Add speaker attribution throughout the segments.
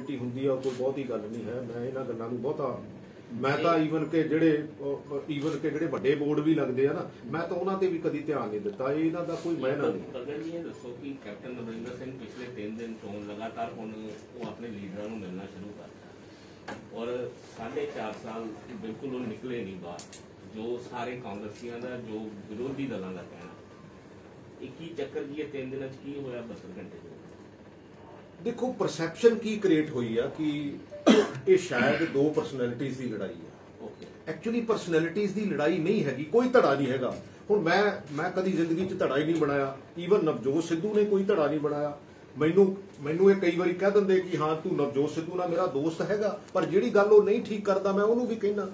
Speaker 1: ਹੁੰਦੀ ਆ ਕੋਈ ਬਹੁਤੀ ਗੱਲ ਨਹੀਂ ਹੈ। मैं इन्हां गल्लां नूं बहुता मैं तो ईवन के ਜਿਹੜੇ ਵੱਡੇ ਬੋਰਡ ਵੀ ਲੱਗਦੇ ਆ ਨਾ, ਮੈਂ ਤਾਂ ਉਹਨਾਂ ਤੇ ਵੀ ਕਦੀ ਧਿਆਨ ਨਹੀਂ ਦਿੱਤਾ। ਇਹਨਾਂ ਦਾ ਕੋਈ ਮਾਇਨਾ ਨਹੀਂ।
Speaker 2: ਪ੍ਰਗਟ ਜੀ ਇਹ ਦੱਸੋ ਕਿ ਕੈਪਟਨ ਅਮਰਿੰਦਰ ਸਿੰਘ ਪਿਛਲੇ 3 ਦਿਨ ਤੋਂ ਲਗਾਤਾਰ ਹੁਣ ਉਹ ਆਪਣੇ ਲੀਡਰਾਂ ਨੂੰ ਮਿਲਣਾ ਸ਼ੁਰੂ ਕਰਤਾ ਔਰ 4.5 ਸਾਲ ਬਿਲਕੁਲ ਉਹ ਨਿਕਲੇ ਨਹੀਂ ਬਾਹਰ। ਜੋ ਸਾਰੇ ਕਾਂਗਰਸੀਆਂ ਦਾ, ਜੋ ਵਿਰੋਧੀ ਦਲਾਂ ਦਾ ਕਹਿਣਾ, ਇਹ ਕੀ ਚੱਕਰ ਕੀ ਹੈ 3 ਦਿਨਾਂ 'ਚ ਕੀ ਹੋਇਆ 72 ਘੰਟੇ 'ਚ?
Speaker 1: देखो परसैप्शन की क्रिएट हुई है कि ये शायद दो परसनैलिटीज़ की लड़ाई है। एक्चुअली परसनैलिटीज़ की लड़ाई नहीं हैगी, कोई धड़ा नहीं हैगा। हुण मैं कदी जिंदगी च धड़ा ही नहीं बनाया। ईवन नवजोत सिद्धू ने कोई धड़ा नहीं बनाया। मैनू ये कई बारी कह दिंदे कि हाँ तू नवजोत सिद्धू ना मेरा दोस्त हैगा, पर जिहड़ी गल वो नहीं ठीक करता मैं उहनूं भी कहना।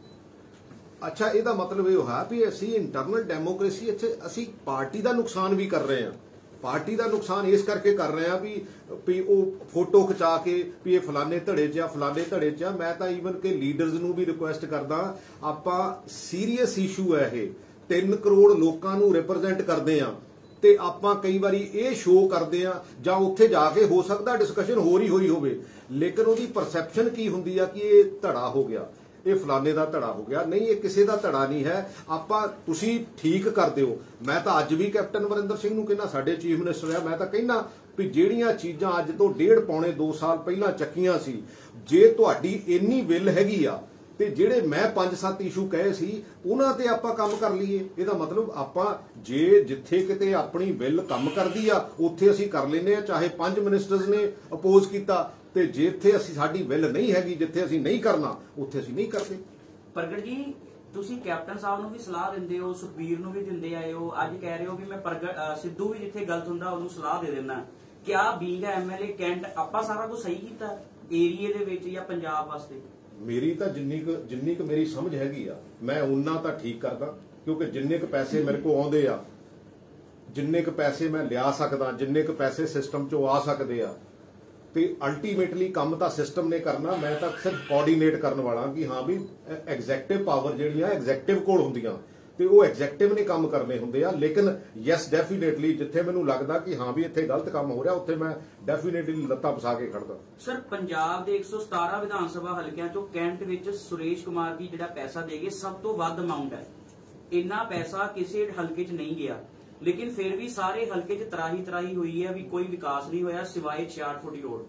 Speaker 1: अच्छा, ਇਹਦਾ मतलब ये है भी ਅਸੀਂ इंटरनल डेमोक्रेसी इत्थे ਅਸੀਂ पार्टी का नुकसान भी कर रहे हैं। पार्टी का नुकसान इस करके कर रहे हैं भी वो फोटो खिचा के भी ये फलाने धड़े च फलाने धड़े च। मैं तो ईवन के लीडर्स नूं भी रिक्वेस्ट करदा, आपां सीरीयस इशू है ये, 3 करोड़ लोकां नूं रिप्रजेंट करदे आ ते आपां कई बारी ये शो करदे आ जां उत्थे जाके हो सकदा डिस्कशन होर ही होई होवे, लेकिन उहदी परसैप्शन की हुंदी आ कि ये धड़ा हो गया, ये फलाने का धड़ा हो गया। नहीं, ये किसी का धड़ा नहीं है। आपां तुसीं ठीक कर दिओ। मैं तो अज भी कैप्टन अमरिंदर सिंह नूं कहना, साडे चीफ मिनिस्टर है, मैं तो कहना भी ਜਿਹੜੀਆਂ ਚੀਜ਼ਾਂ ਅੱਜ ਤੋਂ 1.5 ਪੌਣੇ 2 ਸਾਲ ਪਹਿਲਾਂ ਚੱਕੀਆਂ ਸੀ, ਜੇ ਤੁਹਾਡੀ ਇੰਨੀ ਵਿਲ ਹੈਗੀ ਆ ਤੇ ਜਿਹੜੇ ਮੈਂ 5-7 ਇਸ਼ੂ ਕਹੇ ਸੀ ਉਹਨਾਂ ਤੇ ਆਪਾਂ ਕੰਮ ਕਰ ਲਈਏ। ਇਹਦਾ ਮਤਲਬ ਆਪਾਂ ਜੇ ਜਿੱਥੇ ਕਿਤੇ ਆਪਣੀ ਵਿਲ ਕੰਮ ਕਰਦੀ ਆ ਉੱਥੇ ਅਸੀਂ ਕਰ ਲੈਨੇ ਆ, ਚਾਹੇ 5 ਮਿਨਿਸਟਰਸ ਨੇ ਅਪੋਜ਼ ਕੀਤਾ, ਤੇ ਜਿੱਥੇ ਅਸੀਂ ਸਾਡੀ ਵਿਲ ਨਹੀਂ ਹੈਗੀ, ਜਿੱਥੇ ਅਸੀਂ ਨਹੀਂ ਕਰਨਾ ਉੱਥੇ ਅਸੀਂ ਨਹੀਂ ਕਰਦੇ।
Speaker 3: ਪ੍ਰਗਟ ਜੀ, ਤੁਸੀਂ ਕੈਪਟਨ ਸਾਹਿਬ ਨੂੰ ਵੀ ਸਲਾਹ ਦਿੰਦੇ ਹੋ, ਸੁਖਬੀਰ ਨੂੰ ਵੀ ਦਿੰਦੇ ਆਏ ਹੋ, ਅੱਜ ਕਹਿ ਰਹੇ ਹੋ ਵੀ ਮੈਂ ਸਿੱਧੂ ਵੀ ਜਿੱਥੇ ਗਲਤ ਹੁੰਦਾ ਉਹਨੂੰ ਸਲਾਹ ਦੇ ਦਿੰਦਾ। ਕਿਆ ਬੀਂਗ ਐਮਐਲਏ ਕੈਂਟ ਆਪਾਂ ਸਾਰਾ ਕੁਝ ਸਹੀ ਕੀਤਾ ਏਰੀਏ ਦੇ ਵਿੱਚ ਜਾਂ ਪੰਜਾਬ ਵਾਸਤੇ?
Speaker 1: ਮੇਰੀ ਤਾਂ ਜਿੰਨੀ ਕੁ ਮੇਰੀ ਸਮਝ ਹੈਗੀ ਆ ਮੈਂ ਉਨਾ ਤਾਂ ਠੀਕ ਕਰਦਾ, ਕਿਉਂਕਿ ਜਿੰਨੇ ਕੁ ਪੈਸੇ ਮੇਰੇ ਕੋਲ ਆਉਂਦੇ ਆ, ਜਿੰਨੇ ਕੁ ਪੈਸੇ ਮੈਂ ਲਿਆ ਸਕਦਾ, ਜਿੰਨੇ ਕੁ ਪੈਸੇ ਸਿਸਟਮ 'ਚੋਂ ਆ ਸਕਦੇ ਆ, ਤੇ ਅਲਟੀਮੇਟਲੀ ਕੰਮ ਤਾਂ ਸਿਸਟਮ ਨੇ ਕਰਨਾ। ਮੈਂ ਤਾਂ ਸਿਰਫ ਕੋਆਰਡੀਨੇਟ ਕਰਨ ਵਾਲਾ ਕਿ ਹਾਂ ਵੀ ਐਗਜ਼ੈਕਟਿਵ ਪਾਵਰ ਜਿਹੜੀਆਂ ਐਗਜ਼ੈਕਟਿਵ ਕੋਲ ਹੁੰਦੀਆਂ ਤੇ ਉਹ ਐਗਜ਼ੈਕਟਿਵ ਨੇ ਕੰਮ ਕਰਨੇ ਹੁੰਦੇ ਆ। ਲੇਕਿਨ ਯੈਸ ਡੈਫੀਨੇਟਲੀ ਜਿੱਥੇ ਮੈਨੂੰ ਲੱਗਦਾ ਕਿ ਹਾਂ ਵੀ ਇੱਥੇ ਗਲਤ ਕੰਮ ਹੋ ਰਿਹਾ ਉੱਥੇ ਮੈਂ ਡੈਫੀਨੇਟਲੀ ਲੱਤਾਂ ਫਸਾ ਕੇ ਖੜਦਾ।
Speaker 3: ਸਰ, ਪੰਜਾਬ ਦੇ 117 ਵਿਧਾਨ ਸਭਾ ਹਲਕਿਆਂ ਚੋਂ ਕੈਂਟ ਵਿੱਚ ਸੁਰੇਸ਼ ਕੁਮਾਰ ਦੀ ਜਿਹੜਾ ਪੈਸਾ ਦੇ ਗਏ ਸਭ ਤੋਂ ਵੱਧ ਅਮਾਉਂਟ ਹੈ। ਇੰਨਾ ਪੈਸਾ ਕਿਸੇ ਹਲਕੇ 'ਚ ਨਹੀਂ ਗਿਆ, लेकिन फिर भी सारे हल्के च तराही हुई है, भी कोई विकास नहीं होया सिवाय 66 फुट रोड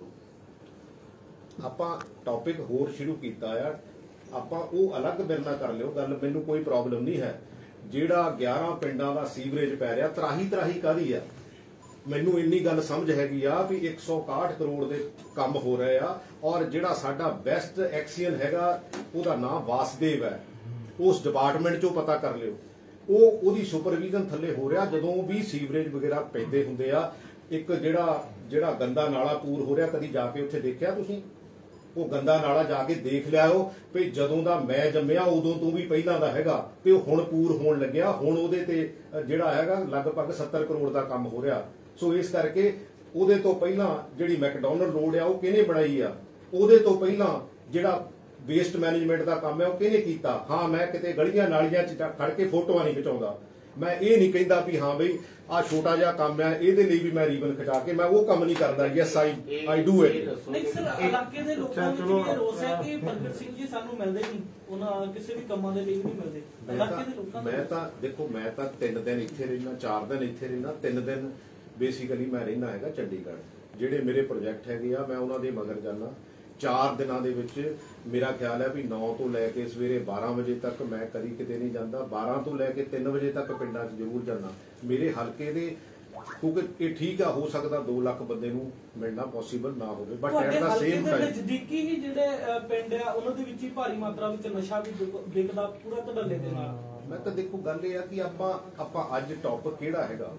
Speaker 3: तो।
Speaker 1: ਆਪਾਂ ਟੌਪਿਕ ਹੋਰ ਸ਼ੁਰੂ ਕੀਤਾ ਆ, ਆਪਾਂ ਉਹ ਅਲੱਗ ਮੇਰੇ ਨਾਲ ਕਰ ਲਿਓ ਗੱਲ, ਮੈਨੂੰ ਕੋਈ ਪ੍ਰੋਬਲਮ ਨਹੀਂ ਹੈ। ਜਿਹੜਾ 11 ਪਿੰਡਾਂ ਦਾ ਸੀਵਰੇਜ ਪੈ ਰਿਹਾ, ਤਰਾਹੀ ਕਾਹਦੀ ਆ? ਮੈਨੂੰ ਇੰਨੀ ਗੱਲ ਸਮਝ ਹੈਗੀ ਆ ਵੀ 161 ਕਰੋੜ ਦੇ ਕੰਮ ਹੋ ਰਹੇ ਆ, ਔਰ ਜਿਹੜਾ ਸਾਡਾ ਬੈਸਟ ਐਕਸੀਅਨ ਹੈਗਾ ਉਹਦਾ ਨਾਮ ਵਾਸਦੇਵ ਹੈ, ਉਸ ਡਿਪਾਰਟਮੈਂਟ 'ਚੋਂ ਪਤਾ ਕਰ ਲਿਓ। ਉਹਦੀ ਸੁਪਰਵਿਜ਼ਨ ਥੱਲੇ ਹੋ ਰਿਹਾ। ਜਦੋਂ ਵੀ ਸੀਵਰੇਜ ਵਗੈਰਾ ਪੈਂਦੇ ਹੁੰਦੇ ਆ, ਇੱਕ ਜਿਹੜਾ ਗੰਦਾ ਨਾਲਾ ਪੂਰ ਹੋ ਰਿਹਾ, ਕਦੀ ਜਾ ਕੇ ਉੱਥੇ ਦੇਖਿਆ ਤੁਸੀਂ? ਉਹ ਗੰਦਾ ਨਾਲਾ ਜਾ ਕੇ ਦੇਖ ਲਿਆਓ ਵੀ ਜਦੋਂ ਦਾ ਮੈਂ ਜੰਮਿਆ ਉਦੋਂ ਤੋਂ ਵੀ ਪਹਿਲਾਂ ਦਾ ਹੈਗਾ, ਤੇ ਉਹ ਹੁਣ ਪੂਰ ਹੋਣ ਲੱਗਿਆ। ਹੁਣ ਉਹਦੇ ਤੇ ਜਿਹੜਾ ਹੈਗਾ ਲਗਭਗ 70 ਕਰੋੜ ਦਾ ਕੰਮ ਹੋ ਰਿਹਾ। ਸੋ ਇਸ ਕਰਕੇ ਉਹਦੇ ਤੋਂ ਪਹਿਲਾਂ ਜਿਹੜੀ ਮੈਕਡੋਨਲਡ ਰੋਡ ਆ ਉਹ ਕਿਹਨੇ ਬਣਾਈ ਆ? ਉਹਦੇ ਤੋਂ ਪਹਿਲਾਂ ਜਿਹੜਾ वेस्ट मैनेजमेंट का काम है वो किहने कीता? हाँ, मैं किते गलियां नालियां च खड़ के फोटोआं नहीं खिचाउंदा। मैं ये नहीं कहता भी हाँ बई आ छोटा जिहा काम है इहदे लई भी मैं रीबन खिचा के मैं वो काम नहीं करदा। Yes I do it.
Speaker 4: नहीं सर, इलाके दे लोकां ਨੂੰ ਇਹ ਰੋਸ ਹੈ ਕਿ ਪ੍ਰਗਟ ਸਿੰਘ ਜੀ ਸਾਨੂੰ ਮਿਲਦੇ ਨਹੀਂ, ਉਹਨਾਂ ਕਿਸੇ ਵੀ ਕੰਮਾਂ ਦੇ ਲਈ ਨਹੀਂ ਮਿਲਦੇ ਇਲਾਕੇ ਦੇ ਲੋਕਾਂ ਨੂੰ।
Speaker 1: ਮੈਂ ਤਾਂ ਦੇਖੋ, ਮੈਂ ਤਾਂ 3 ਦਿਨ ਇੱਥੇ ਰਹਿਣਾ, 4 ਦਿਨ ਇੱਥੇ ਰਹਿਣਾ, 3 ਦਿਨ ਬੇਸਿਕਲੀ ਮੈਂ ਰਹਿਣਾ ਹੈਗਾ ਚੰਡੀਗੜ੍ਹ। ਜਿਹੜੇ ਮੇਰੇ ਪ੍ਰੋਜੈਕਟ ਹੈਗੇ ਆ ਮੈਂ ਉਹਨਾਂ ਦੇ ਮਗਰ ਜਾਣਾ। 4 ਦਿਨਾਂ ਦੇ ਵਿੱਚ ਮੇਰਾ ਖਿਆਲ ਹੈ ਵੀ 9 ਤੋਂ ਲੈ ਕੇ ਸਵੇਰੇ 12 ਵਜੇ ਤੱਕ ਮੈਂ ਕਦੀ ਕਿਤੇ ਨਹੀਂ ਜਾਂਦਾ। 12 ਤੋਂ ਲੈ ਕੇ 3 ਵਜੇ ਤੱਕ ਪਿੰਡਾਂ 'ਚ ਜ਼ਰੂਰ ਜਾਣਾ ਮੇਰੇ ਹਲਕੇ ਦੇ, ਕਿਉਂਕਿ ਇਹ ਠੀਕ ਆ, ਹੋ ਸਕਦਾ 2 ਲੱਖ ਬੰਦੇ ਨੂੰ ਮਿਲਣਾ ਪੋਸੀਬਲ ਨਾ ਹੋਵੇ, but at the same time
Speaker 4: ਨਜ਼ਦੀਕੀ ਹੀ ਜਿਹੜੇ ਪਿੰਡ ਆ ਉਹਨਾਂ ਦੇ ਵਿੱਚ ਹੀ ਭਾਰੀ ਮਾਤਰਾ ਵਿੱਚ ਨਸ਼ਾ ਵੀ ਵਿਕਦਾ ਪੂਰਾ ਧੜੱਲੇ ਦੇ ਨਾਲ।
Speaker 1: ਮੈਂ ਤਾਂ ਦੇਖੋ ਗੱਲ ਇਹ ਆ ਕਿ ਆਪਾਂ ਅੱਜ ਟੌਪਿਕ ਕਿਹੜਾ ਹੈਗਾ,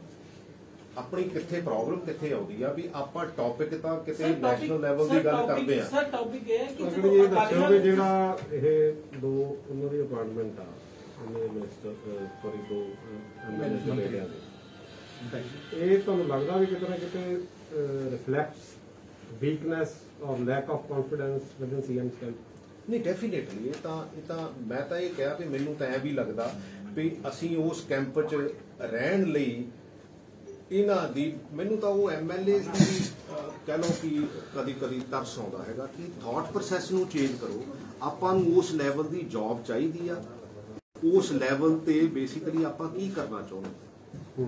Speaker 1: ਆਪਣੀ ਕਿੱਥੇ ਪ੍ਰੋਬਲਮ ਕਿੱਥੇ ਆਉਂਦੀ ਆ ਵੀ ਆਪਾਂ ਟੌਪਿਕ ਤਾਂ ਕਿਤੇ ਨੈਸ਼ਨਲ ਲੈਵਲ ਦੀ ਗੱਲ ਕਰਦੇ ਆ।
Speaker 4: ਸਰ ਟੌਪਿਕ ਇਹ ਹੈ ਕਿ
Speaker 5: ਇਹ ਦੱਸੋ ਵੀ ਜਿਹੜਾ ਇਹ 2 ਉਹਨਾਂ ਦੀ ਅਪਾਰਟਮੈਂਟ ਆ ਉਹਨੇ ਮਿਨਿਸਟਰ ਸੌਰੀ 2 ਐਮਐਲਏ ਦੇ ਏਰੀਆ ਦੇ, ਇਹ ਤੁਹਾਨੂੰ ਲੱਗਦਾ ਵੀ ਕਿਤੇ ਨਾ ਕਿਤੇ reflects weakness or lack of confidence within CM camp?
Speaker 1: ਨਹੀਂ, ਡੈਫੀਨੇਟਲੀ ਇਹ ਤਾਂ ਮੈਂ ਤਾਂ ਇਹ ਕਿਹਾ ਵੀ ਮੈਨੂੰ ਤਾਂ ਐ ਵੀ ਲੱਗਦਾ ਵੀ ਅਸੀਂ ਉਸ ਕੈਂਪ 'ਚ ਰਹਿਣ ਲਈ ਇਹਨਾਂ ਦੀ, ਮੈਨੂੰ ਤਾਂ ਉਹ ਐਮਐਲਏ ਦੀ कह लो कि कदी कदी तरस आउंदा हैगा कि थॉट प्रोसैस नूं चेंज करो। आपां नूं उस लैवल दी जॉब चाहिदी आ, उस लैवल ते बेसिकली आपां की करना चाहुंदे।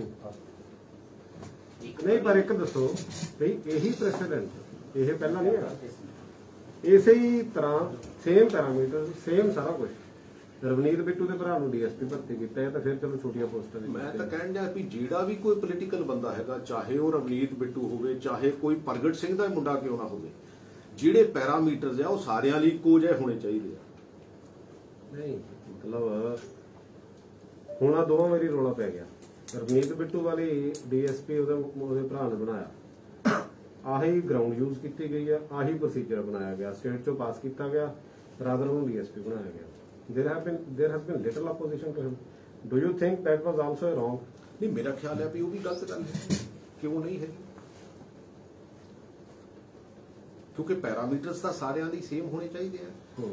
Speaker 5: नहीं पर एक दसो भी यही प्रेसिडेंट ये पहला नहीं है इसे ही तरह सेम पैरामीटर सेम सारा कुछ रवनीत बिट्टू के भरा डीएसपी भर्ती किया है तो फिर चलो छोटिया पोस्टां
Speaker 1: मैं तो कहण दिया भी ਜਿਹੜਾ भी कोई पोलीटिकल बंदा हैगा चाहे वो रवनीत बिट्टू होवे चाहे कोई प्रगट सिंह दा मुंडा क्यों ना होवे ਜਿਹੜੇ ਪੈਰਾਮੀਟਰਸ ਆ ਉਹ ਸਾਰਿਆਂ ਲਈ ਇੱਕੋ ਜਿਹੇ ਹੋਣੇ ਚਾਹੀਦੇ ਆ।
Speaker 5: नहीं मतलब ਹੁਣ ਆ ਦੋਵਾਂ ਵਾਰੀ ਰੌਲਾ ਪੈ ਗਿਆ ਰਵਨੀਤ ਬਿੱਟੂ ਵਾਲੀ ਡੀਐਸਪੀ ਉਹਦੇ ਭਰਾ ਨੇ ਬਣਾਇਆ ਆਹੀ ਗਰਾਊਂਡ ਯੂਜ਼ ਕੀਤੀ ਗਈ ਆ ਆਹੀ ਪ੍ਰੋਸੀਜਰ ਬਣਾਇਆ ਗਿਆ ਸਟੇਟ ਚੋਂ ਪਾਸ ਕੀਤਾ ਗਿਆ ਰਾਦਰ ਨੂੰ ਡੀਐਸਪੀ ਬਣਾਇਆ ਗਿਆ there has been little opposition to him. Do you think that was also wrong?
Speaker 1: नहीं मेरा ख्याल है भी वो भी गलत गल है क्यों नहीं है क्योंकि पैरामीटर्स ਤਾਂ ਸਾਰਿਆਂ ਲਈ ਸੇਮ ਹੋਣੇ ਚਾਹੀਦੇ ਆ।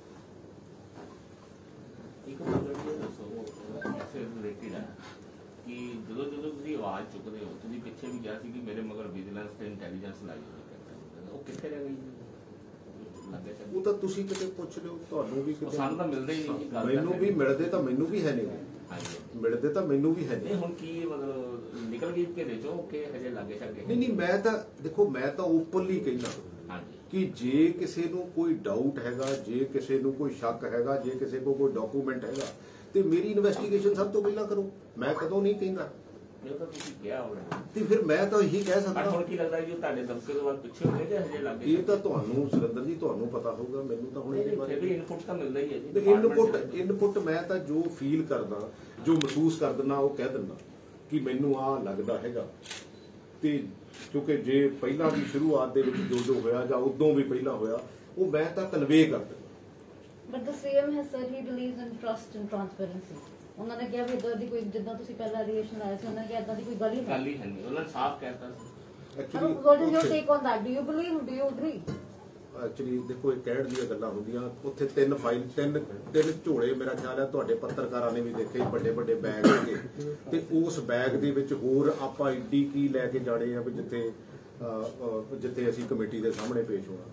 Speaker 2: ਇੱਕ ਮਤਲਬ ਇਹ ਦੱਸੋ ਐਸੇ ਰਿਲੇਟਡ ਹੈ ਕਿ ਜਦੋਂ ਤੁਸੀਂ ਆਵਾਜ਼ ਚੁੱਕਦੇ ਹੋ ਤੁਸੀਂ ਪਿੱਛੇ ਵੀ ਕਿਹਾ ਸੀ ਕਿ ਮੇਰੇ ਮਗਰ ਵਿਜੀਲੈਂਸ ਤੇ ਇੰਟੈਲੀਜੈਂਸ ਲਾਈ ਹੋਈ ਹੈ ਉਹ ਕਿੱਥੇ ਰਹਿ ਗਈ
Speaker 1: ਉਹ ਤਾਂ ਤੁਸੀਂ ਕਿਤੇ ਪੁੱਛ ਲਿਓ ਤੁਹਾਨੂੰ ਵੀ ਕਿਤੇ
Speaker 2: ਸਾਨੂੰ ਤਾਂ ਮਿਲਦੇ ਹੀ ਨਹੀਂ
Speaker 1: ਮੈਨੂੰ ਵੀ ਮਿਲਦੇ ਤਾਂ ਮੈਨੂੰ ਵੀ ਹੈ ਨਹੀਂ ਮਿਲਦੇ ਤਾਂ ਮੈਨੂੰ ਵੀ ਹੈ ਨਹੀਂ
Speaker 2: ਹੁਣ ਕੀ ਮਤਲਬ ਨਿਕਲ ਗਈ ਘੇਰੇ ਚੋਂ ਕਿ ਹਜੇ ਲਾਗੇ ਛਾਗੇ
Speaker 1: ਨਹੀਂ ਮੈਂ ਤਾਂ ਦੇਖੋ ਮੈਂ ਤਾਂ ਓਪਨਲੀ ਕਹਿਣਾ ਕਿ ਜੇ ਕਿਸੇ ਨੂੰ ਕੋਈ ਡਾਊਟ ਹੈਗਾ ਜੇ ਕਿਸੇ ਨੂੰ ਕੋਈ ਸ਼ੱਕ ਹੈਗਾ ਜੇ ਕਿਸੇ ਕੋਲ ਕੋਈ ਡਾਕੂਮੈਂਟ ਹੈਗਾ ਤੇ ਮੇਰੀ ਇਨਵੈਸਟੀਗੇਸ਼ਨ ਸਭ ਤੋਂ ਪਹਿਲਾਂ ਕਰੋ ਮੈਂ ਕਦੋਂ ਨਹੀਂ ਕਹਿੰਦਾ
Speaker 2: ਇਹ ਤਾਂ ਤੁਸੀਂ ਕਿਹਾ ਹੋਣਾ
Speaker 1: ਤੇ ਫਿਰ ਮੈਂ ਤਾਂ ਇਹੀ ਕਹਿ ਸਕਦਾ
Speaker 2: ਹੁਣ ਕੀ ਲੱਗਦਾ ਜੀ ਤੁਹਾਡੇ ਦਮਕੇ ਤੋਂ ਬਾਅਦ ਪਿੱਛੇ ਹੋ ਗਏ ਜਾਂ ਹਜੇ ਲੱਗੇ
Speaker 1: ਇਹ ਤਾਂ ਤੁਹਾਨੂੰ ਸੁਰਿੰਦਰ ਜੀ ਤੁਹਾਨੂੰ ਪਤਾ ਹੋਊਗਾ ਮੈਨੂੰ ਤਾਂ ਹੁਣ ਇਹਦੇ ਬਾਰੇ
Speaker 2: ਵੀ ਇਨਪੁਟ ਤਾਂ ਮਿਲਦਾ ਹੀ ਹੈ ਜੀ
Speaker 1: ਇਨਪੁਟ ਮੈਂ ਤਾਂ ਜੋ ਫੀਲ ਕਰਦਾ ਜੋ ਮਹਿਸੂਸ ਕਰ ਦਿੰਦਾ ਉਹ ਕਹਿ ਦਿੰਦਾ ਕਿ ਮੈਨੂੰ ਆਹ ਲੱਗਦਾ ਹੈਗਾ ਤੇ ਕਿਉਂਕਿ ਜੇ ਪਹਿਲਾਂ ਵੀ ਸ਼ੁਰੂਆਤ ਦੇ ਵਿੱਚ ਜੋ ਹੋਇਆ ਜਾਂ ਉਦੋਂ ਵੀ ਪਹਿਲਾਂ ਹੋਇਆ ਉਹ ਮੈਂ ਤਾਂ ਕਨਵੇ ਕਰ ਦਿੰਦਾ।
Speaker 6: But the CM has said he believes in trust and transparency. ਉਹਨਾਂ ਨੇ ਕਿਹਾ ਵੀ ਇਦਾਂ ਦੀ ਕੋਈ ਜਿੱਦਾਂ ਤੁਸੀਂ ਪਹਿਲਾਂ ਰਿਐਕਸ਼ਨ ਆਇਆ ਸੀ ਉਹਨਾਂ ਨੇ ਕਿਹਾ ਇਦਾਂ ਦੀ ਕੋਈ ਗੱਲ ਹੀ
Speaker 2: ਨਹੀਂ ਉਹਨਾਂ ਨੇ ਸਾਫ਼ ਕਹਿਤਾ ਸੀ
Speaker 1: actually
Speaker 6: what is your take on that? Do you believe? Do you agree?
Speaker 1: Actually ਦੇਖੋ ਇਹ ਕਹਿਣ ਦੀਆਂ ਗੱਲਾਂ ਹੁੰਦੀਆਂ ਉੱਥੇ ਤਿੰਨ ਝੋਲੇ ਮੇਰਾ ਖਿਆਲ ਹੈ ਤੁਹਾਡੇ ਪੱਤਰਕਾਰਾਂ ਨੇ ਵੀ ਦੇਖੇ ਵੱਡੇ ਵੱਡੇ ਬੈਗ ਹੈਗੇ ਤੇ ਉਸ ਬੈਗ ਦੇ ਵਿੱਚ ਹੋਰ ਆਪਾਂ ਏਡੀ ਕੀ ਲੈ ਕੇ ਜਾਣੇ ਆ ਵੀ ਜਿੱਥੇ ਅਸੀਂ ਕਮੇਟੀ ਦੇ ਸਾਹਮਣੇ ਪੇਸ਼ ਹੋਣਾ।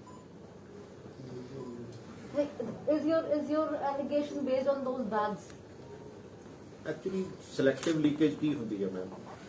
Speaker 6: Is your allegation based on those bags?
Speaker 1: Actually selective leakage ਕੀ ਹੁੰਦੀ ਹੈ ਮੈਮ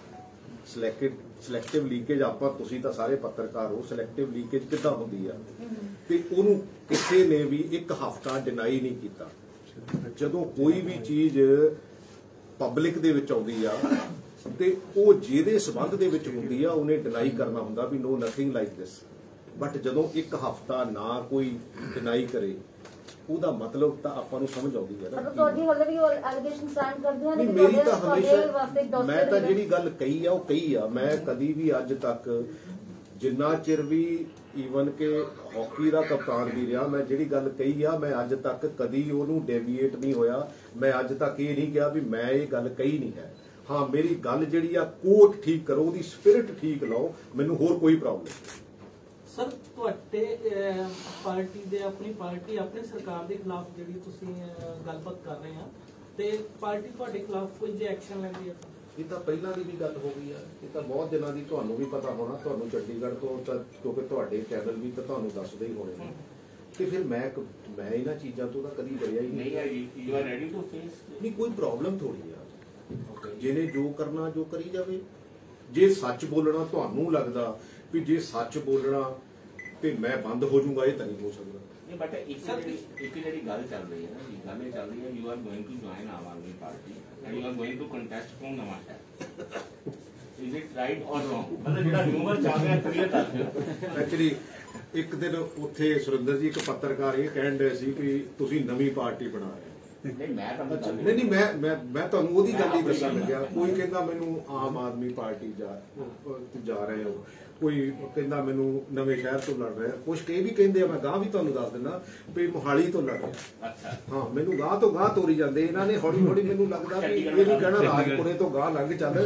Speaker 1: ਸਿਲੈਕਟਿਵ ਲੀਕੇਜ ਆਪਾਂ ਤੁਸੀਂ ਤਾਂ ਸਾਰੇ ਪੱਤਰਕਾਰ ਹੋ ਸਿਲੈਕਟਿਵ ਲੀਕੇਜ ਕਿੱਦਾਂ ਹੁੰਦੀ ਆ ਤੇ ਉਹਨੂੰ ਕਿਸੇ ਨੇ ਵੀ ਇੱਕ ਹਫ਼ਤਾ ਡਿਨਾਈ ਨਹੀਂ ਕੀਤਾ। ਜਦੋਂ ਕੋਈ ਵੀ ਚੀਜ਼ ਪਬਲਿਕ ਦੇ ਵਿੱਚ ਆਉਂਦੀ ਆ ਤੇ ਉਹ ਜਿਹਦੇ ਸਬੰਧ ਦੇ ਵਿੱਚ ਹੁੰਦੀ ਆ ਉਹਨੇ ਡਿਨਾਈ ਕਰਨਾ ਹੁੰਦਾ ਵੀ no nothing like this but ਜਦੋਂ ਇੱਕ ਹਫ਼ਤਾ ਨਾ ਕੋਈ ਡਿਨਾਈ ਕਰੇ ਉਹਦਾ ਮਤਲਬ ਤਾਂ ਆਪਾਂ ਨੂੰ ਸਮਝ ਆਉਂਦੀ ਹੈ ਨਾ
Speaker 6: ਤੁਹਾਡੀ ਹਾਲੇ ਵੀ ਐਲੀਗੇਸ਼ਨ ਸਟੈਂਡ ਕਰਦੀਆਂ ਨੇ
Speaker 1: ਮੇਰੀ ਤਾਂ ਹਮੇਸ਼ਾ ਮੈਂ ਤਾਂ ਜਿਹੜੀ ਗੱਲ ਕਹੀ ਆ ਉਹ ਕਹੀ ਆ ਮੈਂ ਕਦੀ ਵੀ ਅੱਜ ਤੱਕ ਜਿੰਨਾ ਚਿਰ ਵੀ ਈਵਨ ਕਿ ਹਾਕੀ ਦਾ ਕਪਤਾਨ ਵੀ ਰਿਹਾ ਮੈਂ ਜਿਹੜੀ ਗੱਲ ਕਹੀ ਆ ਮੈਂ ਅੱਜ ਤੱਕ ਕਦੀ ਉਹਨੂੰ ਡੇਵੀਏਟ ਨਹੀਂ ਹੋਇਆ ਮੈਂ ਅੱਜ ਤੱਕ ਇਹ ਨਹੀਂ ਕਿਹਾ ਵੀ ਮੈਂ ਇਹ ਗੱਲ ਕਹੀ ਨਹੀਂ ਹੈ। ਹਾਂ ਮੇਰੀ ਗੱਲ ਜਿਹੜੀ ਆ ਕੋਟ ਠੀਕ ਕਰੋ ਉਹਦੀ ਸਪਿਰਿਟ ਠੀਕ ਲਾਓ ਮੈਨੂੰ ਹੋਰ ਕੋਈ ਪ੍ਰੋਬਲਮ ਨਹੀਂ।
Speaker 4: ਸਰ ਤੁਹਾਡੇ ਪਾਰਟੀ ਦੇ ਆਪਣੀ ਆਪਣੀ ਸਰਕਾਰ ਦੇ ਖਿਲਾਫ ਜਿਹੜੀ ਤੁਸੀਂ ਗੱਲਬਾਤ ਕਰ ਰਹੇ ਆ ਤੇ ਪਾਰਟੀ ਤੁਹਾਡੇ ਖਿਲਾਫ ਕੋਈ ਜੇ ਐਕਸ਼ਨ ਲੈਂਦੀ ਹੈ
Speaker 1: ਇਹ ਤਾਂ ਪਹਿਲਾਂ ਦੀ ਵੀ ਗੱਲ ਹੋ ਗਈ ਆ ਇਹ ਤਾਂ ਬਹੁਤ ਦਿਨਾਂ ਦੀ ਤੁਹਾਨੂੰ ਵੀ ਪਤਾ ਹੋਣਾ ਤੁਹਾਨੂੰ ਚੰਡੀਗੜ੍ਹ ਤੋਂ ਤਾਂ ਕਿਉਂਕਿ ਤੁਹਾਡੇ ਚੈਨਲ ਵੀ ਤਾਂ ਤੁਹਾਨੂੰ ਦੱਸਦੇ ਹੀ ਹੋਣੇ ਨੇ ਤੇ ਫਿਰ ਮੈਂ ਇਹਨਾਂ ਚੀਜ਼ਾਂ ਤੋਂ ਤਾਂ ਕਦੀ ਡਰਿਆ ਹੀ
Speaker 2: ਨਹੀਂ ਹੈ you are ready to face
Speaker 1: ਨਹੀਂ ਕੋਈ ਪ੍ਰੋਬਲਮ ਥੋੜੀ ਆ ਜਿਹਨੇ ਜੋ ਕਰਨਾ ਜੋ ਕਰੀ ਜਾਵੇ ਜੇ ਸੱਚ ਬੋਲਣਾ ਤੁਹਾਨੂੰ ਲੱਗਦਾ ਵੀ ਜੇ ਸੱਚ ਬੋਲਣਾ ਤੇ ਮੈਂ ਬੰਦ ਹੋ ਜਾਊਂਗਾ ਇਹ ਤਾਂ ਨਹੀਂ ਹੋ ਸਕਦਾ।
Speaker 2: ਨਹੀਂ ਬਟ ਇੱਕ ਜਿਹੜੀ ਗੱਲ ਚੱਲ ਰਹੀ ਹੈ ਨਾ ਜੀ ਗੱਲ ਇਹ ਚੱਲ ਰਹੀ ਹੈ you are going to join Aam Aadmi Party and you are going to contest from Nawanshahr is it right or wrong ਮਤਲਬ ਜਿਹੜਾ ਰਿਊਮਰ ਚੱਲ ਰਿਹਾ ਕਲੀਅਰ ਦੱਸ ਦਿਓ।
Speaker 1: ਐਕਚੁਅਲੀ ਇੱਕ ਦਿਨ ਉੱਥੇ ਸੁਰਿੰਦਰ ਜੀ ਇੱਕ ਪੱਤਰਕਾਰ ਇਹ ਕਹਿਣ ਡਏ ਸੀ ਕਿ ਤੁਸੀਂ ਨਵੀਂ ਪਾਰਟੀ ਬਣਾ ਰਹੇ ਨਹੀਂ ਮੈਂ ਤੁਹਾਨੂੰ ਉਹਦੀ ਗੱਲ ਹੀ ਦੱਸਣ ਲੱਗਿਆ ਕੋਈ ਕਹਿੰਦਾ ਮੈਨੂੰ ਆਮ ਆਦਮੀ ਪਾਰਟੀ ਜਾ ਰਹੇ ਹੋ ਕੋਈ ਕਹਿੰਦਾ ਮੈਨੂੰ ਨਵੇਂ ਸ਼ਹਿਰ ਤੋਂ ਲੜ ਰਿਹਾ ਕੁਝ ਕਈ ਵੀ ਕਹਿੰਦੇ ਆ ਮੈਂ ਗਾਂ ਵੀ ਤੁਹਾਨੂੰ ਦੱਸ ਦਿੰਦਾ ਵੀ ਮੋਹਾਲੀ ਤੋਂ ਲੜ ਰਿਹਾ ਹਾਂ ਮੈਨੂੰ ਗਾਂ ਤੋਂ ਗਾਂ ਤੋਰੀ ਜਾਂਦੇ ਇਹਨਾਂ ਨੇ ਹੌਲੀ ਹੌਲੀ ਮੈਨੂੰ ਲੱਗਦਾ ਵੀ ਇਹ ਵੀ ਕਹਿਣਾ ਰਾਜਪੁਰੇ ਤੋਂ ਗਾਂ ਲੰਘ ਚੱਲ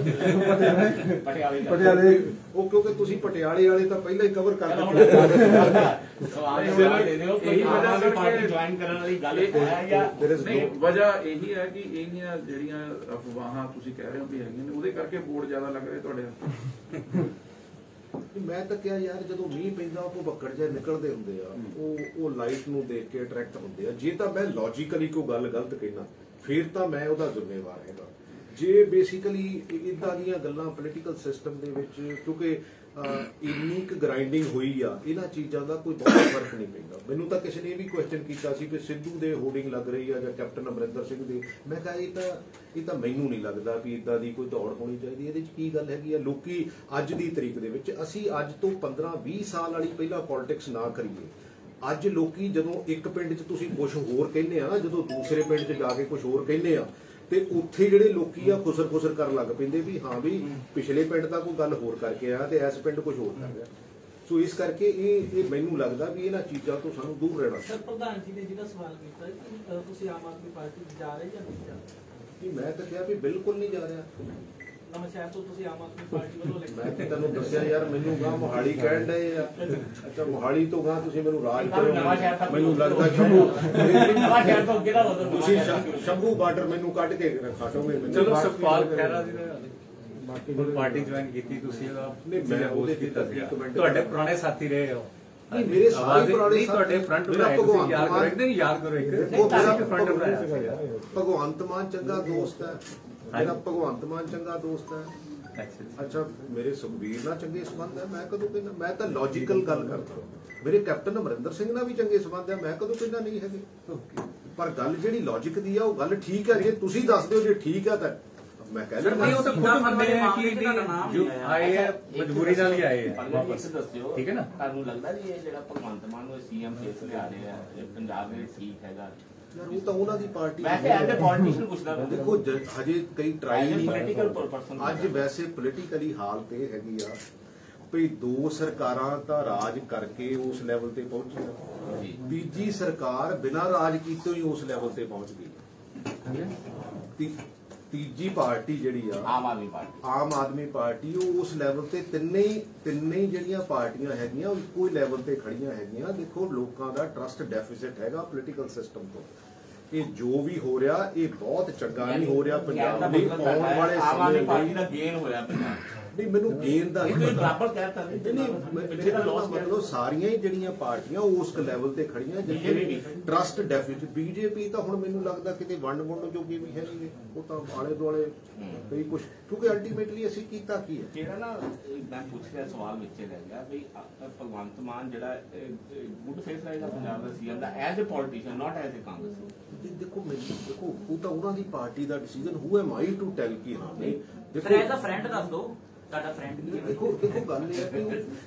Speaker 1: ਪਟਿਆਲੇ ਉਹ ਕਿਉਂਕਿ ਤੁਸੀਂ ਪਟਿਆਲੇ ਵਾਲੇ ਤਾਂ ਪਹਿਲਾਂ ਹੀ ਕਵਰ ਕਰ
Speaker 7: ਦਿੱਤੇ ਵਜ੍ਹਾ ਇਹੀ ਹੈ ਕਿ ਇਹਨੀਆਂ ਜਿਹੜੀਆਂ ਅਫਵਾਹਾਂ ਤੁਸੀਂ ਕਹਿ ਰਹੇ ਹੋ ਵੀ ਹੈਗੀਆਂ ਨੇ ਉਹਦੇ ਕਰਕੇ ਵੋਟ ਜ਼ਿਆਦਾ ਲੱਗ ਰਹੇ ਤੁਹਾਡੇ
Speaker 1: ਮੈਂ ਤਾਂ ਕਿਹਾ ਯਾਰ ਜਦੋਂ ਮੀਂਹ ਪੈਂਦਾ ਉਹ ਬੱਕੜ ਜਿਹੇ ਨਿਕਲਦੇ ਹੁੰਦੇ ਆ, ਉਹ ਲਾਈਟ ਨੂੰ ਦੇਖ ਕੇ ਅਟਰੈਕਟ ਹੁੰਦੇ ਆ। ਜੇ ਤਾਂ ਮੈਂ ਲੌਜੀਕਲੀ ਕੋਈ ਗੱਲ ਗਲਤ ਕਹਿਣਾ ਫਿਰ ਤਾਂ ਮੈਂ ਉਹਦਾ ਜ਼ਿੰਮੇਵਾਰ ਹੈਗਾ। ਜੇ ਬੇਸਿਕਲੀ ਇਦਾਂ ਦੀਆਂ ਗੱਲਾਂ ਪੋਲੀਟੀਕਲ ਸਿਸਟਮ ਦੇ ਵਿੱਚ, ਕਿਉਂਕਿ ਇੰਨੀ ਕੁ ਗ੍ਰਾਈਂਡਿੰਗ ਹੋਈ ਆ, ਇਹਨਾਂ ਚੀਜ਼ਾਂ ਦਾ ਕੋਈ ਬਹੁਤ ਫਰਕ ਨਹੀਂ ਪੈਂਦਾ। ਮੈਨੂੰ ਤਾਂ ਕਿਸੇ ਨੇ ਇਹ ਵੀ ਕੁਐਸਚਨ ਕੀਤਾ ਸੀ ਕਿ ਸਿੱਧੂ ਦੇ ਹੋਰਡਿੰਗ ਲੱਗ ਰਹੀ ਆ ਜਾਂ ਕੈਪਟਨ ਅਮਰਿੰਦਰ ਸਿੰਘ ਦੇ। ਮੈਂ ਕਿਹਾ ਇਹ ਤਾਂ ਮੈਨੂੰ ਨਹੀਂ ਲੱਗਦਾ ਵੀ ਇਦਾਂ ਦੀ ਕੋਈ ਦੌੜ ਹੋਣੀ ਚਾਹੀਦੀ। ਇਹਦੇ 'ਚ ਕੀ ਗੱਲ ਹੈਗੀ ਆ, ਲੋਕੀ ਅੱਜ ਦੀ ਤਰੀਕ ਦੇ ਵਿੱਚ, ਅਸੀਂ ਅੱਜ ਤੋਂ 15-20 ਸਾਲ ਵਾਲੀ ਪਹਿਲਾਂ ਪੋਲਿਟਿਕਸ ਨਾ ਕਰੀਏ। ਅੱਜ ਲੋਕੀ ਜਦੋਂ ਇੱਕ ਪਿੰਡ 'ਚ ਤੁਸੀਂ ਕੁਝ ਹੋਰ ਕਹਿੰਦੇ ਆ ਨਾ, ਜਦੋਂ ਦੂਸਰੇ ਪਿੰਡ 'ਚ ਜਾ ਕੇ ਕੁਝ ਹੋਰ ਕਹਿੰਦੇ ਆ ਤੇ ਉੱਥੇ ਜਿਹੜੇ ਲੋਕੀ ਆ ਖੁਸਰ ਕਰਨ ਲੱਗ ਪੈਂਦੇ ਵੀ ਹਾਂ ਵੀ ਪਿਛਲੇ ਪਿੰਡ ਦਾ ਕੋਈ ਗੱਲ ਹੋਰ ਕਰਕੇ ਆਇਆ ਤੇ ਇਸ ਪਿੰਡ ਕੁਝ ਹੋਰ ਕਰ ਰਿਹਾ। ਸੋ ਇਸ ਕਰਕੇ ਇਹ ਮੈਨੂੰ ਲੱਗਦਾ ਵੀ ਇਹਨਾਂ ਚੀਜ਼ਾਂ ਤੋਂ ਸਾਨੂੰ ਦੂਰ ਰਹਿਣਾ।
Speaker 4: ਸਰ, ਪ੍ਰਧਾਨ ਜੀ ਨੇ ਜਿਹੜਾ ਸਵਾਲ ਕੀਤਾ ਕਿ ਤੁਸੀਂ ਆਮ ਆਦਮੀ ਪਾਰਟੀ ਜਾ ਰਹੇ ਜਾਂ ਨਹੀਂ ਜਾ ਰਹੇ?
Speaker 1: ਮੈਂ ਤਾਂ ਕਿਹਾ ਵੀ ਬਿਲਕੁਲ ਨਹੀਂ ਜਾ ਰਿਹਾ।
Speaker 4: ਨਵਾਂ ਸ਼ਹਿਰ ਤੋਂ ਤੁਸੀਂ ਆਮ ਆਦਮੀ ਪਾਰਟੀ ਵੱਲੋਂ
Speaker 1: ਮੈਂ ਤਾਂ ਤੁਹਾਨੂੰ ਦੱਸਿਆ ਯਾਰ, ਮੈਨੂੰ ਗਾਂ ਮੋਹਾਲੀ ਕਹਿਣ ਡਏ ਆ। ਅੱਛਾ, ਮੋਹਾਲੀ ਤੋਂ ਗਾਂ ਤੁਸੀਂ ਮੈਨੂੰ ਰਾਜ ਕਰੋ। ਮੈਨੂੰ ਲੱਗਦਾ ਤੁਸੀਂ ਸ਼ੰਭੂ ਬਾਰਡਰ ਮੈਨੂੰ ਕੱਢ ਕੇ ਖਾਟੋਗੇ।
Speaker 7: ਚਲੋ ਸਤਪਾਲ ਖਹਿਰਾ ਜੀ ਨੇ ਬਾਕੀ ਪਾਰਟੀ ਜੁਆਇਨ ਕੀਤੀ, ਤੁਸੀਂ
Speaker 1: ਮੈਂ ਉਹਦੇ ਕੀਤਾ
Speaker 7: ਤੁਹਾਡੇ ਪੁਰਾਣੇ ਸਾਥੀ ਰਹੇ ਹੋ।
Speaker 1: ਨਹੀਂ, ਮੇਰੇ ਸਾਰੇ ਪੁਰਾਣੇ
Speaker 7: ਤੁਹਾਡੇ ਫਰੰਟ ਯਾਦ ਕਰੋ
Speaker 1: ਭਗਵੰਤ ਮਾਨ ਚੰਗਾ ਦੋਸਤ ਹੈ ਮੇਰਾ। ਭਗਵੰਤ ਮਾਨ ਚੰਗਾ ਦੋਸਤ ਹੈ। ਅੱਛਾ, ਮੇਰੇ ਸੁਖਬੀਰ ਨਾਲ ਚੰਗੇ ਸੰਬੰਧ ਹੈ। ਮੈਂ ਕਦੋਂ ਕਹਿੰਦਾ, ਮੈਂ ਤਾਂ ਲੌਜੀਕਲ ਗੱਲ ਕਰਦਾ। ਮੇਰੇ ਕੈਪਟਨ ਅਮਰਿੰਦਰ ਸਿੰਘ ਨਾਲ ਵੀ ਚੰਗੇ ਸੰਬੰਧ ਹੈ। ਮੈਂ ਕਦੋਂ ਕਹਿੰਦਾ ਨਹੀਂ ਹੈਗੇ। ਪਰ ਗੱਲ ਜਿਹੜੀ ਲੌਜਿਕ ਦੀ ਆ ਉਹ ਗੱਲ ਠੀਕ ਹੈ। ਜੇ ਤੁਸੀਂ ਦੱਸ ਦਿਓ ਜੇ ਠੀਕ ਹੈ ਤਾਂ ਮੈਂ ਕਹਿ ਲੈਂਦਾ।
Speaker 7: ਉਹ ਤਾਂ ਖੁਦ ਮੰਨਦੇ ਆ ਕਿ ਜੋ ਆਏ ਆ ਮਜਬੂਰੀ ਨਾਲ ਹੀ ਆਏ ਆ।
Speaker 2: ਵਾਪਸ ਦੱਸਿਓ,
Speaker 7: ਠੀਕ ਹੈ ਨਾ?
Speaker 2: ਤੁਹਾਨੂੰ ਲੱਗਦਾ ਜੀ ਇਹ ਜਿਹੜਾ ਭਗਵੰਤ ਮਾਨ ਨੂੰ ਸੀਐਮ ਕੇਸ ਲਿਆ ਰਹੇ ਆ, ਇਹ ਪੰਜਾਬ ਦੇ ਠੀਕ ਹੈਗਾ?
Speaker 1: ਯਾਰ ਉਹ ਤਾਂ ਉਹਨਾਂ ਦੀ ਪਾਰਟੀ
Speaker 2: ਮੈਂ ਤੇ ਐਜ਼ ਅ ਪੋਲੀਟੀਸ਼ੀਅਨ ਪੁੱਛਦਾ।
Speaker 1: ਦੇਖੋ ਹਜੇ ਕਈ ਟਰਾਈ ਨਹੀਂ।
Speaker 2: ਪੋਲੀਟੀਕਲ ਪਰਸਨ
Speaker 1: ਅੱਜ ਵੈਸੇ ਪੋਲੀਟੀਕਲੀ ਹਾਲਤ ਇਹ ਹੈਗੀ ਆ ਵੀ 2 ਸਰਕਾਰਾਂ ਤਾਂ ਰਾਜ ਕਰਕੇ ਉਸ ਲੈਵਲ ਤੇ ਪਹੁੰਚੀਆਂ, ਤੀਜੀ ਸਰਕਾਰ ਬਿਨਾਂ ਰਾਜ ਕੀਤੇ ਹੀ ਉਸ ਲੈਵਲ ਤੇ ਪਹੁੰਚ ਗਈ। ਤੀਜੀ ਪਾਰਟੀ ਜਿਹੜੀ ਆ ਆਮ ਆਦਮੀ ਪਾਰਟੀ, ਉਹ ਉਸ ਲੈਵਲ ਤੇ ਤਿੰਨੇ ਹੀ ਜਿਹੜੀਆਂ ਪਾਰਟੀਆਂ ਹੈਗੀਆਂ ਉਹ ਇੱਕੋ ਹੀ ਲੈਵਲ ਤੇ ਖੜੀਆਂ ਹੈਗੀਆਂ। ਦੇਖੋ, ਲੋਕਾਂ ਦਾ ਟਰਸਟ ਡੈਫਿਸਿਟ ਹੈਗਾ ਪੋਲੀਟੀਕਲ ਸਿਸਟਮ ਤੋਂ। ਇਹ ਜੋ ਵੀ ਹੋ ਰਿਹਾ ਇਹ ਬਹੁਤ ਚੰਗਾ ਨਹੀਂ ਹੋ ਰਿਹਾ ਪੰਜਾਬ ਲਈ। ਆਉਣ ਵਾਲੇ ਸਮੇਂ
Speaker 2: ਦਾ ਗੇਨ ਹੋਇਆ ਪੰਜਾਬ।
Speaker 1: ਨਹੀਂ, ਮੈਨੂੰ ਗੇਨ ਦਾ ਨਹੀਂ
Speaker 2: ਬਰਾਬਰ ਕਹਿਤਾ ਨਹੀਂ।
Speaker 1: ਮਤਲਬ ਸਾਰੀਆਂ ਹੀ ਜਿਹੜੀਆਂ ਪਾਰਟੀਆਂ ਉਸ ਲੈਵਲ ਤੇ ਖੜੀਆਂ ਜਿੱਥੇ ਟਰਸਟ ਡੈਫਿਸਿਟ। ਬੀਜੇਪੀ ਤਾਂ ਹੁਣ ਮੈਨੂੰ ਲੱਗਦਾ ਕਿਤੇ ਵੰਡ ਜੋਗੇ ਵੀ ਹੈ ਨਹੀਂ। ਉਹ ਤਾਂ ਆਲੇ ਦੁਆਲੇ ਕਈ ਕੁਝ, ਕਿਉਂਕਿ ਅਲਟੀਮੇਟਲੀ ਅਸੀਂ ਕੀਤਾ ਕੀ ਹੈ।
Speaker 2: ਜਿਹੜਾ ਨਾ ਮੈਂ ਪੁੱਛ ਰਿਹਾ ਸਵਾਲ ਵਿੱਚ ਰਹਿ ਗਿਆ ਵੀ ਭਗਵੰਤ ਮਾਨ ਜਿਹੜਾ ਗੁੱਡ ਫੇਸ ਰਹੇਗਾ ਪੰਜਾਬ ਦਾ ਸੀਐਮ ਦਾ as a politician, not as a Congress.
Speaker 1: ਦੇਖੋ ਉਹ ਤਾਂ ਉਹਨਾਂ ਦੀ ਪਾਰਟੀ ਦਾ decision. Who am I to tell ਕਿ ਹਾਂ ਨਹੀਂ।
Speaker 3: ਦੇਖੋ ਐਜ਼ ਅ ਫਰੈਂਡ ਦੱਸ ਦਿਓ ਤੁਹਾਡਾ ਫਰੈਂਡ ਕੀ ਹੈ।
Speaker 1: ਦੇਖੋ ਗੱਲ ਇਹ ਹੈ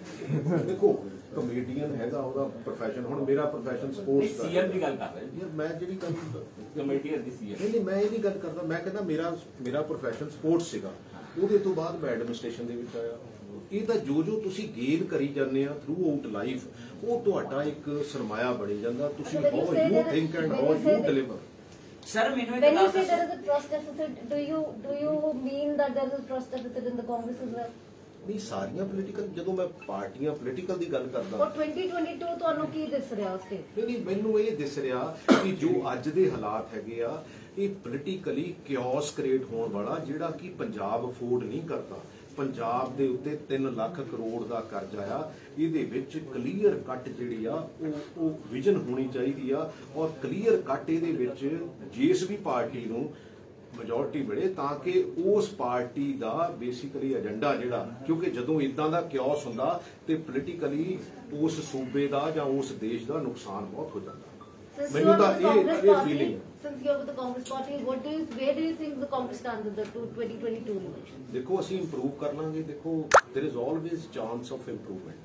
Speaker 1: ਕਿ ਦੇਖੋ ਕਮੇਡੀਅਨ ਹੈਗਾ ਉਹਦਾ ਪ੍ਰੋਫੈਸ਼ਨ। ਹੁਣ ਮੇਰਾ ਪ੍ਰੋਫੈਸ਼ਨ ਸਪੋਰਟਸ ਦਾ।
Speaker 2: ਸੀਐਮ ਦੀ ਗੱਲ ਕਰ ਰਹੇ
Speaker 1: ਯਾਰ ਮੈਂ ਜਿਹੜੀ ਗੱਲ
Speaker 2: ਕਮੇਡੀਅਨ ਦੀ ਸੀਐਮ
Speaker 1: ਨਹੀਂ, ਮੈਂ ਇਹ ਨਹੀਂ ਗੱਲ ਕਰਦਾ। ਮੈਂ ਕਹਿੰਦਾ ਮੇਰਾ ਪ੍ਰੋਫੈਸ਼ਨ ਸਪੋਰਟਸ ਸੀਗਾ। ਉਹਦੇ ਤੋਂ ਬਾਅਦ ਮੈਂ ਐਡਮਿਨਿਸਟ੍ਰੇਸ਼ਨ ਦੇ ਵਿੱਚ ਆਇਆ। ਇਹ ਤਾਂ ਜੋ ਤੁਸੀਂ ਗੇਨ ਕਰੀ ਜਾਂਦੇ ਆ ਥਰੂ ਆਊਟ ਲਾਈਫ, ਉਹ ਤੁਹਾਡਾ ਇੱਕ ਸਰਮਾਇਆ ਬਣੀ ਜਾਂਦਾ। ਤੁਸੀਂ how you think and how you deliver.
Speaker 3: Sir, when you
Speaker 6: say there is a trust deficit, do you mean that there is a trust deficit in the Congress as well?
Speaker 1: ਨਹੀਂ, ਸਾਰੀਆਂ political, ਜਦੋਂ ਮੈਂ ਪਾਰਟੀਆਂ political ਦੀ ਗੱਲ ਕਰਦਾ
Speaker 6: For 2022 ਤੁਹਾਨੂੰ ਕੀ ਦਿਸ ਰਿਹਾ ਉਸ ਤੇ?
Speaker 1: ਨਹੀਂ, ਮੈਨੂੰ ਇਹ ਦਿਸ ਰਿਹਾ ਕਿ ਜੋ ਅੱਜ ਦੇ ਹਾਲਾਤ ਹੈਗੇ ਆ ਇਹ ਪੋਲੀਟੀਕਲੀ ਕਿਓਸ ਕ੍ਰੀਏਟ ਹੋਣ ਵਾਲਾ, ਜਿਹੜਾ ਕਿ ਪੰਜਾਬ ਅਫੋਰਡ ਨਹੀਂ ਕਰਦਾ। ਪੰਜਾਬ ਦੇ ਉੱਤੇ 3 ਲੱਖ ਕਰੋੜ ਦਾ ਕਰਜ਼ਾ ਆ। ਇਹਦੇ ਵਿੱਚ ਕਲੀਅਰ ਕੱਟ ਜਿਹੜੀ ਆ ਉਹ ਵਿਜ਼ਨ ਹੋਣੀ ਚਾਹੀਦੀ ਆ, ਔਰ ਕਲੀਅਰ ਕੱਟ ਇਹਦੇ ਵਿੱਚ ਜਿਸ ਵੀ ਪਾਰਟੀ ਨੂੰ ਮੈਜੋਰਟੀ ਮਿਲੇ ਤਾਂ ਕਿ ਉਸ ਪਾਰਟੀ ਦਾ ਬੇਸਿਕਲੀ ਏਜੰਡਾ ਜਿਹੜਾ, ਕਿਉਂਕਿ ਜਦੋਂ ਇਦਾਂ ਦਾ ਕਿਓਸ ਹੁੰਦਾ ਤੇ ਪੋਲੀਟੀਕਲੀ ਉਸ ਸੂਬੇ ਦਾ ਜਾਂ ਉਸ ਦੇਸ਼ ਦਾ ਨੁਕਸਾਨ ਬਹੁਤ ਹੋ ਜਾਂਦਾ। ਮੈਨੂੰ ਤਾਂ ਇਹ feeling.
Speaker 6: Since you are with the Congress party, where do you think the Congress stands in the 2022 elections?
Speaker 1: ਦੇਖੋ, ਅਸੀਂ ਇੰਪਰੂਵ ਕਰ ਲਾਂਗੇ। ਦੇਖੋ, there is always chance of improvement।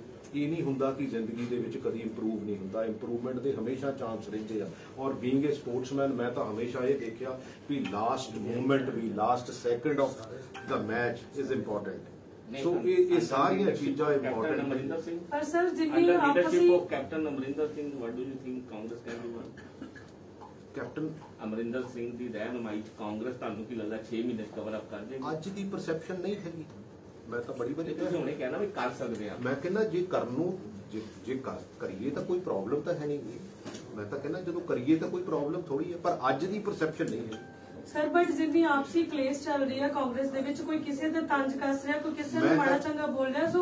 Speaker 1: ਇਹ ਨਹੀਂ ਹੁੰਦਾ ਕਿ ਜ਼ਿੰਦਗੀ ਦੇ ਵਿੱਚ ਕਦੀ ਇੰਪਰੂਵ ਨਹੀਂ ਹੁੰਦਾ। ਇੰਪਰੂਵਮੈਂਟ ਦੇ ਹਮੇਸ਼ਾ ਚਾਂਸ ਰਹਿੰਦੇ ਆ। ਔਰ ਬੀਇੰਗ ਏ ਸਪੋਰਟਸਮੈਨ ਮੈਂ ਤਾਂ ਹਮੇਸ਼ਾ ਇਹ ਦੇਖਿਆ ਵੀ ਲਾਸਟ ਮੂਵਮੈਂਟ ਵੀ, last second of the match is important. So ਇਹ ਸਾਰੀਆਂ ਚੀਜ਼ਾਂ ਇੰਪੋਰਟੈਂਟ।
Speaker 2: ਅਮਰਿੰਦਰ ਸਿੰਘ,
Speaker 8: ਪਰ ਸਰ ਜਿੰਨੀ ਆਪਸੀ
Speaker 2: captain Amarinder Singh, what do you think Congress can do?
Speaker 1: Captain
Speaker 2: Amarinder Singh ਦੀ ਰਹਿਨੁਮਾਈ ਚ ਕਾਂਗਰਸ ਤੁਹਾਨੂੰ ਕੀ ਲੱਗਦਾ 6 ਮਹੀਨੇ ਕਵਰ ਅਪ ਕਰ ਦੇਗੀ?
Speaker 1: ਅੱਜ ਦੀ ਪਰਸੈਪਸ਼ਨ ਨਹੀਂ ਹੈਗੀ। ਮੈਂ ਤਾਂ ਬੜੀ ਵਾਰੀ
Speaker 2: ਤੁਸੀਂ ਹੁਣੇ ਕਹਿਣਾ ਵੀ ਕਰ ਸਕਦੇ ਆ।
Speaker 1: ਮੈਂ ਕਹਿੰਦਾ ਜੇ ਕਰਨ ਨੂੰ ਜੇ ਕਰੀਏ ਤਾਂ ਕੋਈ ਪ੍ਰੋਬਲਮ ਤਾਂ ਹੈ ਨਹੀਂ। ਮੈਂ ਤਾਂ ਕਹਿੰਦਾ ਜਦੋਂ ਕਰੀਏ ਤਾਂ ਕੋਈ ਪ੍ਰੋਬਲਮ ਥੋੜੀ ਹੈ, ਪਰ ਅੱਜ ਦੀ ਪਰਸੈਪਸ਼ਨ ਨਹੀਂ ਹੈ।
Speaker 8: ਸਰ, ਬਟ ਜਿੰਨੀ ਆਪਸੀ ਕਲੇਸ਼ ਚੱਲ ਰਹੀ ਹੈ ਕਾਂਗਰਸ ਦੇ ਵਿੱਚ, ਕੋਈ ਕਿਸੇ ਦਾ ਤੰਜ ਕੱਸ ਰਿਹਾ, ਕੋਈ ਕਿਸੇ ਨੂੰ ਮਾੜਾ ਚੰਗਾ ਬੋਲ ਰਿਹਾ, ਸੋ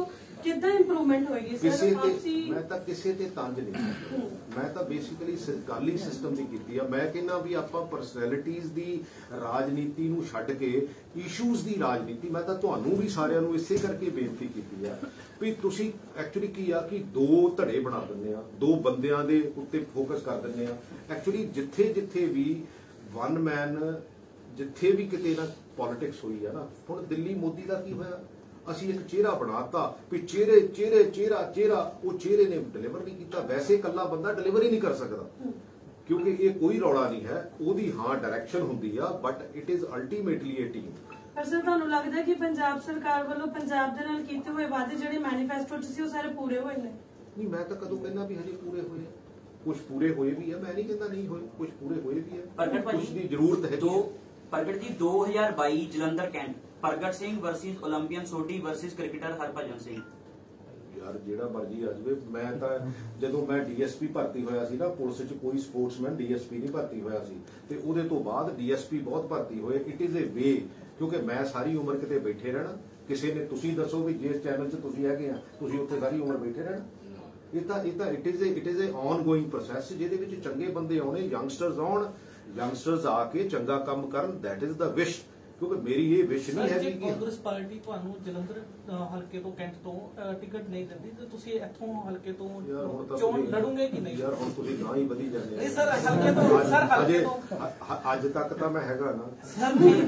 Speaker 8: ਕਿੱਦਾਂ ਇੰਪਰੂਵਮੈਂਟ ਹੋਏਗੀ
Speaker 1: ਕਿਸੇ
Speaker 8: ਸਰ
Speaker 1: ਤੇ
Speaker 8: ਆਪਸੀ
Speaker 1: ਮੈਂ ਤਾਂ ਕਿਸੇ ਤੇ ਤੰਜ ਨਹੀਂ, ਮੈਂ ਤਾਂ ਬੇਸਿਕਲੀ ਗੱਲ ਹੀ ਸਿਸਟਮ ਦੀ ਕੀਤੀ ਆ। ਮੈਂ ਕਹਿੰਦਾ ਵੀ ਆਪਾਂ ਪਰਸਨੈਲਿਟੀਜ਼ ਦੀ ਰਾਜਨੀਤੀ ਨੂੰ ਛੱਡ ਕੇ ਇਸ਼ੂਜ਼ ਦੀ ਰਾਜਨੀਤੀ, ਮੈਂ ਤਾਂ ਤੁਹਾਨੂੰ ਵੀ ਸਾਰਿਆਂ ਨੂੰ ਇਸੇ ਕਰਕੇ ਬੇਨਤੀ ਕੀਤੀ ਆ ਵੀ ਤੁਸੀਂ ਐਕਚੁਅਲੀ ਕੀ ਆ ਕਿ ਦੋ ਧੜੇ ਬਣਾ ਦਿੰਦੇ ਆ, ਦੋ ਬੰਦਿਆਂ ਦੇ ਉੱਤੇ ਫੋਕਸ ਕਰ ਦਿੰਦੇ ਆ। ਐਕਚੁਅਲੀ ਜਿੱਥੇ ਜਿੱਥੇ ਵੀ ਵਨ ਮੈਨ, ਜਿੱਥੇ ਵੀ ਕਿਤੇ ਨਾ ਪੋਲਿਟਿਕਸ ਹੋਈ ਆ ਨਾ, ਹੁਣ ਦਿੱਲੀ ਮੋਦੀ ਦਾ ਕੀ ਹੋਇਆ, ਅਸੀਂ ਇੱਕ ਚਿਹਰਾ ਬਣਾਤਾ ਵੀ ਚਿਹਰਾ, ਉਹ ਚਿਹਰੇ ਨੇ ਡਿਲੀਵਰ ਨਹੀਂ ਕੀਤਾ। ਵੈਸੇ ਇਕੱਲਾ ਬੰਦਾ ਡਿਲੀਵਰ ਹੀ ਨਹੀਂ ਕਰ ਸਕਦਾ, ਕਿਉਂਕਿ ਇਹ ਕੋਈ ਰੌਲਾ ਨਹੀਂ ਹੈ, ਉਹਦੀ ਹਾਂ ਡਾਇਰੈਕਸ਼ਨ ਹੁੰਦੀ ਆ, but it is ultimately a team.
Speaker 8: ਪਰ ਸਰ ਤੁਹਾਨੂੰ ਲੱਗਦਾ ਕਿ ਪੰਜਾਬ ਸਰਕਾਰ ਵੱਲੋਂ ਪੰਜਾਬ ਦੇ ਨਾਲ ਕੀਤੇ ਹੋਏ ਵਾਅਦੇ ਜਿਹੜੇ ਮੈਨੀਫੈਸਟੋ 'ਚ ਸੀ ਉਹ ਸਾਰੇ ਪੂਰੇ ਹੋਏ ਨੇ?
Speaker 1: ਨਹੀਂ, ਮੈਂ ਤਾਂ ਕਦੋਂ ਕਹਿੰਦਾ ਵੀ ਹਜੇ ਪੂਰੇ ਹੋਏ ਆ, ਕੁਝ ਪੂਰੇ ਹੋਏ ਵੀ ਆ, ਮੈਂ ਨਹੀਂ ਕਹਿੰਦਾ ਨਹੀਂ ਹੋਏ, ਕੁਝ ਪੂਰੇ ਹੋਏ ਵੀ ਆ, ਕੁਝ ਦੀ ਜ਼ਰੂਰਤ ਹੈ।
Speaker 3: ਪ੍ਰਗਟ ਜੀ 2022 ਜਲੰਧਰ ਕੈਂਟ, ਪ੍ਰਗਟ ਸਿੰਘ ਵਰਸਸ 올림픽ਨ ਸੋਢੀ ਵਰਸਸ ਕ੍ਰਿਕਟਰ ਹਰਭਜਨ ਸਿੰਘ।
Speaker 1: ਯਾਰ ਜਿਹੜਾ ਮਰਜੀ ਆ ਜਾਵੇ, ਮੈਂ ਤਾਂ ਜਦੋਂ ਮੈਂ ਡੀਐਸਪੀ ਭਰਤੀ ਹੋਇਆ ਸੀ ਨਾ, ਪੁਲਿਸ 'ਚ ਕੋਈ ਸਪੋਰਟਸਮੈਨ ਡੀਐਸਪੀ ਨਹੀਂ ਭਰਤੀ ਹੋਇਆ ਸੀ, ਤੇ ਉਹਦੇ ਤੋਂ ਬਾਅਦ ਡੀਐਸਪੀ ਬਹੁਤ ਭਰਤੀ ਹੋਏ। ਇਟ ਇਜ਼ ਏ ਵੇ, ਕਿਉਂਕਿ ਮੈਂ ਸਾਰੀ ਉਮਰ ਕਿਤੇ ਬੈਠੇ ਰਹਿਣਾ, ਕਿਸੇ ਨੇ ਤੁਸੀਂ ਦੱਸੋ ਵੀ ਜਿਸ ਚੈਨਲ 'ਚ ਤੁਸੀਂ ਹੈਗੇ ਆ, ਤੁਸੀਂ ਉੱਥੇ ਸਾਰੀ ਉਮਰ ਬੈਠੇ ਰਹਿਣਾ। ਇਹ ਤਾਂ it is a ongoing process, ਜਿਹਦੇ ਵਿੱਚ ਚੰਗੇ ਬੰਦੇ ਆਉਣੇ, ਯੰਗਸਟਰਸ ਆਉਣ, ਯੰਗਸਟਰਸ ਆ ਕੇ ਚੰਗਾ ਕੰਮ ਕਰਨ, ਦੈਟ ਇਜ਼ ਦਾ ਵਿਸ਼। ਕਿਉਂਕਿ ਮੇਰੀ ਇਹ ਵਿਸ਼ ਨਹੀਂ ਹੈ ਕਿ
Speaker 4: ਕਾਂਗਰਸ ਪਾਰਟੀ ਤੁਹਾਨੂੰ ਜਲੰਧਰ ਹਲਕੇ ਤੋਂ, ਕੈਂਟ ਤੋਂ ਟਿਕਟ ਨਹੀਂ ਦਿੰਦੀ, ਤੇ ਤੁਸੀਂ ਇੱਥੋਂ ਹਲਕੇ ਤੋਂ ਚੋਣ ਲੜੋਗੇ ਕਿ ਨਹੀਂ?
Speaker 1: ਯਾਰ ਹੁਣ ਤੁਸੀਂ ਨਾ ਹੀ ਵਧੀ ਜਾਂਦੇ
Speaker 4: ਨਹੀਂ ਸਰ, ਹਲਕੇ ਤੋਂ ਸਰ, ਹਲਕੇ ਤੋਂ
Speaker 1: ਅੱਜ ਤੱਕ ਤਾਂ ਮੈਂ ਹੈਗਾ ਨਾ
Speaker 4: ਸਰ। ਨਹੀਂ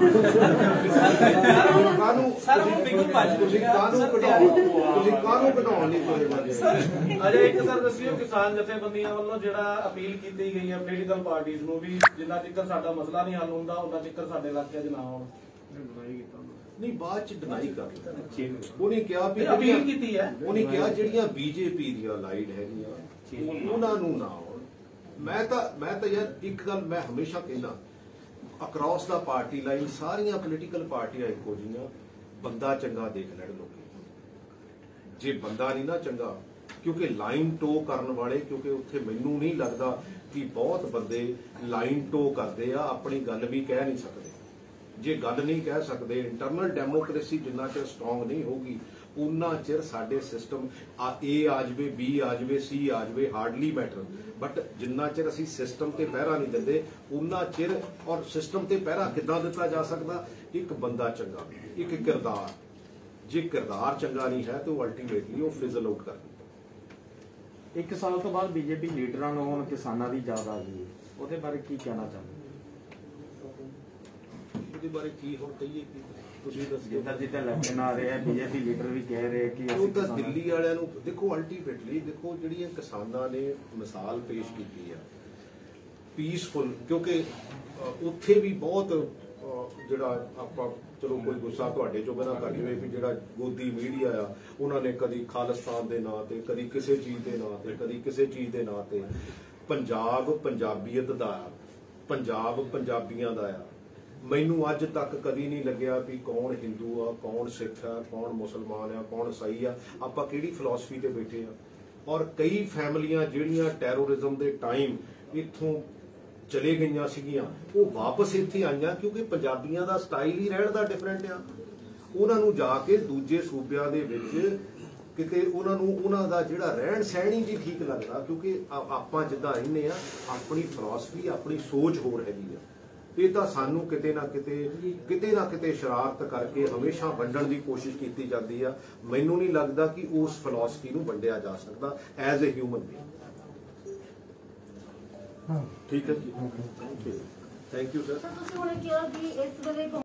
Speaker 1: ਕਾਹਨੂੰ
Speaker 4: ਸਰ, ਉਹ ਬਿਗੂ ਭਾਜੀ
Speaker 1: ਤੁਸੀਂ ਕਾਹਨੂੰ ਕਢਾਉਣ ਲਈ ਕੋਈ ਬੰਦੇ?
Speaker 5: ਅਜੇ ਇੱਕ ਸਰ ਦੱਸਿਓ, ਕਿਸਾਨ ਜਥੇਬੰਦੀਆਂ ਵੱਲੋਂ ਜਿਹੜਾ ਅਪੀਲ ਕੀਤੀ ਗਈ ਹੈ ਪੋਲੀਟੀਕਲ ਪਾਰਟੀਆਂ ਨੂੰ ਵੀ ਜਿੰਨਾ ਚਿਰ ਸਾਡਾ ਮਸਲਾ ਨਹੀਂ ਹੱਲ ਹੁੰਦਾ ਉਹਨਾਂ ਚਿਰ ਸਾਡੇ ਇਲਾਕੇ 'ਚ ਨਾ ਆਉਣ।
Speaker 1: ਨਹੀਂ, ਬਾਅਦ ਚ ਡਿਨਾਈ ਕਰ ਉਹਨੇ ਕਿਹਾ ਵੀ
Speaker 5: ਅਪੀਲ ਕੀਤੀ ਹੈ,
Speaker 1: ਉਹਨੇ ਕਿਹਾ ਜਿਹੜੀਆਂ ਬੀਜੇਪੀ ਦੀਆਂ ਲਾਈਡ ਹੈਗੀਆਂ ਉਹਨਾਂ ਨੂੰ ਨਾ ਆਉਣ। ਮੈਂ ਤਾਂ ਯਾਰ ਇੱਕ ਗੱਲ ਮੈਂ ਹਮੇਸ਼ਾ ਕਹਿੰਦਾ, ਅਕ੍ਰੋਸ ਦਾ ਪਾਰਟੀ ਲਾਈਨ ਸਾਰੀਆਂ ਪੋਲੀਟੀਕਲ ਪਾਰਟੀਆਂ ਇੱਕੋ ਜਿਹੀਆਂ, ਬੰਦਾ ਚੰਗਾ ਦੇਖ ਲੈਣ ਲੋਕੀ। ਜੇ ਬੰਦਾ ਨਹੀਂ ਨਾ ਚੰਗਾ, ਕਿਉਂਕਿ ਲਾਈਨ ਟੋ ਕਰਨ ਵਾਲੇ, ਕਿਉਂਕਿ ਉੱਥੇ ਮੈਨੂੰ ਨਹੀਂ ਲੱਗਦਾ ਕਿ ਬਹੁਤ ਬੰਦੇ ਲਾਈਨ ਟੋ ਕਰਦੇ ਆ, ਆਪਣੀ ਗੱਲ ਵੀ ਕਹਿ ਨਹੀਂ ਸਕਦੇ। ਜੇ ਗੱਲ ਨਹੀਂ ਕਹਿ ਸਕਦੇ, ਇੰਟਰਨਲ ਡੈਮੋਕ੍ਰੇਸੀ ਜਿੰਨਾ ਚਿਰ ਸਟਰੋਂਗ ਨਹੀਂ ਹੋਊਗੀ, ਉਨਾ ਚਿਰ ਸਾਡੇ ਸਿਸਟਮ ਏ ਆ ਜਾਵੇ, ਬੀ ਆ ਜਾਵੇ, ਸੀ ਆ ਜਾਵੇ, ਹਾਰਡਲੀ ਮੈਟਰ, ਬਟ ਜਿੰਨਾ ਚਿਰ ਅਸੀਂ ਸਿਸਟਮ ਤੇ ਪਹਿਰਾ ਨਹੀਂ ਦਿੰਦੇ ਉਨਾ ਚਿਰ। ਔਰ ਸਿਸਟਮ ਤੇ ਪਹਿਰਾ ਕਿੱਦਾਂ ਦਿੱਤਾ ਜਾ ਸਕਦਾ? ਇੱਕ ਬੰਦਾ ਚੰਗਾ, ਇੱਕ ਕਿਰਦਾਰ। ਜੇ ਕਿਰਦਾਰ ਚੰਗਾ ਨਹੀਂ ਹੈ ਤਾਂ ਉਹ ਅਲਟੀਮੇਟਲੀ ਉਹ ਫਿਜ਼ਲ ਆਊਟ ਕਰ ਦਿੰਦਾ।
Speaker 9: 1 ਸਾਲ ਤੋਂ ਬਾਅਦ ਬੀਜੇਪੀ ਲੀਡਰਾਂ ਨੂੰ ਹੁਣ ਕਿਸਾਨਾਂ ਦੀ ਯਾਦ ਆ ਗਈ, ਉਹਦੇ ਬਾਰੇ ਕੀ ਕਹਿਣਾ ਚਾਹੁੰਦੇ?
Speaker 1: ਉਹਦੇ ਬਾਰੇ ਕੀ ਹੁਣ ਕਹੀਏ, ਕੀ ਤੁਸੀਂ ਦੱਸੋ?
Speaker 9: ਜਿੱਦਾਂ ਇਲੈਕਸ਼ਨ ਆ ਰਹੇ ਆ, ਬੀਜੇਪੀ ਲੀਡਰ ਵੀ ਕਹਿ ਰਹੇ ਕਿ
Speaker 1: ਉਹ ਤਾਂ ਦਿੱਲੀ ਵਾਲਿਆਂ ਨੂੰ ਦੇਖੋ, ਅਲਟੀਮੇਟਲੀ ਦੇਖੋ, ਜਿਹੜੀਆਂ ਕਿਸਾਨਾਂ ਨੇ ਮਿਸਾਲ ਪੇਸ਼ ਕੀਤੀ ਆ ਪੀਸਫੁਲ, ਕਿਉਂਕਿ ਉੱਥੇ ਵੀ ਬਹੁਤ ਜਿਹੜਾ ਆਪਾਂ ਚਲੋ ਕੋਈ ਗੁੱਸਾ ਤੁਹਾਡੇ ਚੋਂ ਬਣਾ ਕਰ ਜਾਵੇ ਵੀ ਜਿਹੜਾ ਗੋਦੀ ਮੀਡੀਆ ਆ, ਉਹਨਾਂ ਨੇ ਕਦੀ ਖਾਲਿਸਤਾਨ ਦੇ ਨਾਂ ਤੇ, ਕਦੀ ਕਿਸੇ ਚੀਜ਼ ਦੇ ਨਾਂ ਤੇ, ਕਦੀ ਕਿਸੇ ਚੀਜ਼ ਦੇ ਨਾਂ ਤੇ। ਪੰਜਾਬ ਪੰਜਾਬੀਅਤ ਦਾ ਆ, ਪੰਜਾਬ ਪੰਜਾਬੀਆਂ ਦਾ ਆ। ਮੈਨੂੰ ਅੱਜ ਤੱਕ ਕਦੀ ਨਹੀਂ ਲੱਗਿਆ ਵੀ ਕੌਣ ਹਿੰਦੂ ਆ, ਕੌਣ ਸਿੱਖ ਆ, ਕੌਣ ਮੁਸਲਮਾਨ ਆ, ਕੌਣ ਈਸਾਈ ਆ, ਆਪਾਂ ਕਿਹੜੀ ਫਿਲਾਸਫੀ ਤੇ ਬੈਠੇ ਆ। ਔਰ ਕਈ ਫੈਮਲੀਆਂ ਜਿਹੜੀਆਂ ਟੈਰੋਰਿਜ਼ਮ ਦੇ ਟਾਈਮ ਇੱਥੋਂ ਚਲੇ ਗਈਆਂ ਸੀਗੀਆਂ, ਉਹ ਵਾਪਸ ਇੱਥੇ ਆਈਆਂ, ਕਿਉਂਕਿ ਪੰਜਾਬੀਆਂ ਦਾ ਸਟਾਈਲ ਹੀ ਰਹਿਣ ਦਾ ਡਿਫਰੈਂਟ ਆ। ਉਹਨਾਂ ਨੂੰ ਜਾ ਕੇ ਦੂਜੇ ਸੂਬਿਆਂ ਦੇ ਵਿੱਚ ਕਿਤੇ ਉਹਨਾਂ ਨੂੰ ਉਹਨਾਂ ਦਾ ਜਿਹੜਾ ਰਹਿਣ ਸਹਿਣ ਹੀ ਨਹੀਂ ਠੀਕ ਲੱਗਦਾ, ਕਿਉਂਕਿ ਆਪਾਂ ਜਿੱਦਾਂ ਰਹਿੰਦੇ ਆ, ਆਪਣੀ ਫਿਲਾਸਫੀ, ਆਪਣੀ ਸੋਚ ਹੋਰ ਹੈਗੀ ਆ। ਇਹ ਤਾਂ ਸਾਨੂੰ ਕਿਤੇ ਨਾ ਕਿਤੇ ਸ਼ਰਾਰਤ ਕਰਕੇ ਹਮੇਸ਼ਾ ਵੰਡਣ ਦੀ ਕੋਸ਼ਿਸ਼ ਕੀਤੀ ਜਾਂਦੀ ਆ। ਮੈਨੂੰ ਨਹੀਂ ਲੱਗਦਾ ਕਿ ਉਸ ਫਿਲਾਸਫੀ ਨੂੰ ਵੰਡਿਆ ਜਾ ਸਕਦਾ ਐਜ਼ ਏ ਹਿਊਮਨ ਬੀਇੰਗ। ਠੀਕ ਹੈ ਜੀ, ਥੈਂਕ ਯੂ ਸਰ।
Speaker 6: ਤੁਸੀਂ ਹੁਣ ਕਿਹਾ ਕਿ ਇਸ ਵੇਲੇ